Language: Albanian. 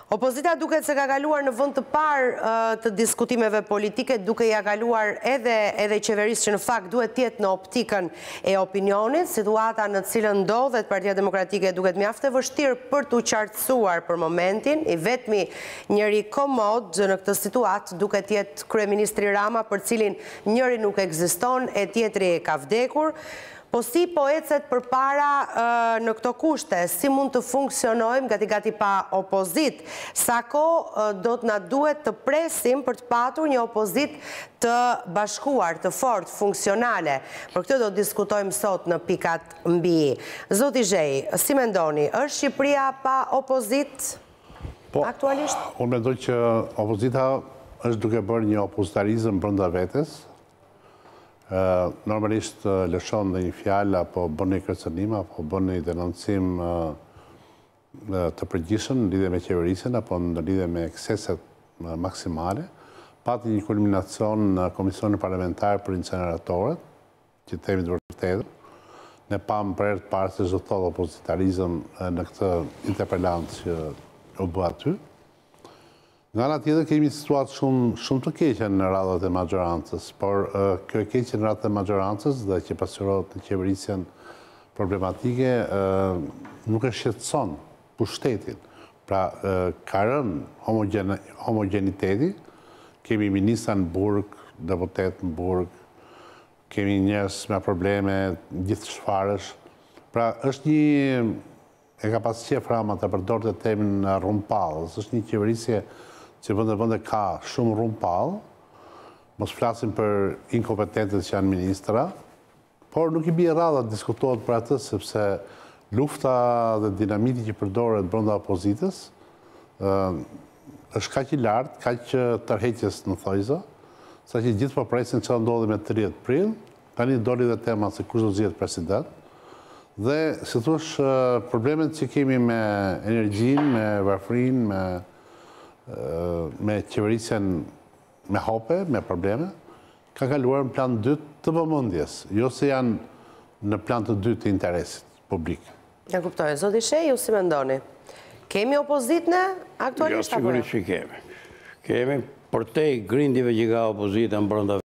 Opozita duket se ka kaluar në vend të parë të diskutimeve politike, duke ja kaluar edhe qeverisë që në fakt duhet të jetë në optikën e opinionit. Situata në cilën ndodhet Partia Demokratike duket mjaft e vështirë për t'u qartësuar për momentin. I vetmi njëri komod në këtë situatë duket të jetë kryeministri Rama, për cilin njëri nuk ekziston e tjetri ka vdekur. Po si po ecet përpara në këto kushte, si mund të funksionojmë gati pa opozit? Sa kohë do të na duhet të presim për të patur një opozit të bashkuar, të fortë, funksionale? Për këtë do të diskutojmë sot në pikat mbi. Zoti Zheji, si mendoni, është Shqipëria pa opozit aktualisht? Unë mendoj që opozita është duke bërë një opozitarizëm brenda vetes. Normalisht lëshon dhe një fjalë, apo bën një kërcënim, apo bën një denoncim të përgjithshëm në lidhje me qeverisjen, apo në lidhje me ekseset maksimale. Pati një kulminacion në Komisionin Parlamentar për Inceneratorët, që themi të vërtetë. Ne pam për herë të parë se çdo thotë opozitarizëm në këtë interpelant që u bë aty. Nga ana tjetër kemi situatë shumë të keqe në radhët e maxhorancës, por kjo e keqe në radhët e maxhorancës dhe që pasqyrohet në qeverisjen problematike nuk e shqetëson pushtetin. Pra ka rënë homogeniteti, kemi ministra në burg, deputet në burg, kemi njerëz me probleme gjithë çfarësh. Pra është një, e ka pas qef Rama të përdorte termin rrumpallë, është një qeverisje që vende ka shumë rrumpallë, mos flasim për inkompetentët që janë ministra, por nuk i bie radha të diskutohet për atë, sepse lufta dhe dinamiti që përdoret brenda opozitës është kaq i lartë, kaq tërheqës në thojza, saqë gjithë po presin çfarë ndodhi me 30 prill, tani doli dhe tema se kush do zgjedh president. Dhe si thosh, problemet që kemi me energjinë, me varfërinë, me qeverisjen me hope, me probleme, ka kaluar në plan 2 të vëmendjes, jo se janë në plan të 2 të interesit publik. Ja kuptoj. Zoti Shqej, ju si mendoni? Kemi opozit në aktualisht? Jo, sigurisht që kemi. Kemi, për te grindjeve që ka opozita në brenda